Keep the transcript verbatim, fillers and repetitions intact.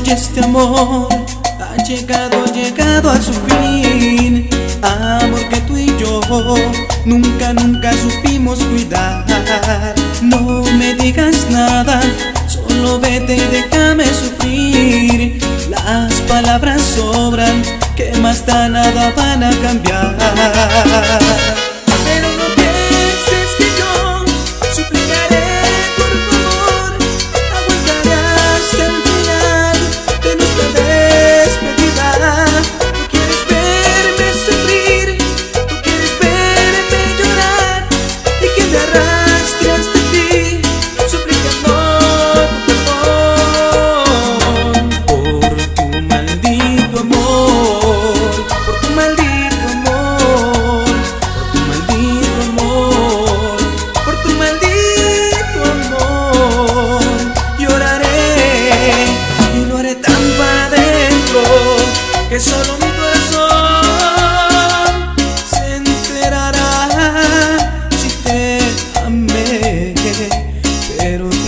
este amor ha llegado, ha llegado a su fin. Amor que tú y yo nunca, nunca supimos cuidar. No me digas nada, solo vete y déjame sufrir. Las palabras sobran, que más da, nada van a cambiar. Pero no pienses que yo suplicaré por tu amor, aguantaré hasta el final de nuestra despedida. Tú quieres verme sufrir, tú quieres verme llorar y que me arrastre hasta ti, suplicando tu perdón por tu maldito amor, por tu maldito amor, por tu maldito amor, por tu maldito amor. Lloraré y lo haré tan para adentro que solo mi corazón se enterará si te amé, pero